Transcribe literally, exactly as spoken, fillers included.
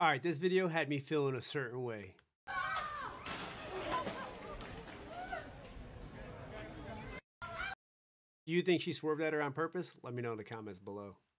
All right, this video had me feeling a certain way. Do you think she swerved at her on purpose? Let me know in the comments below.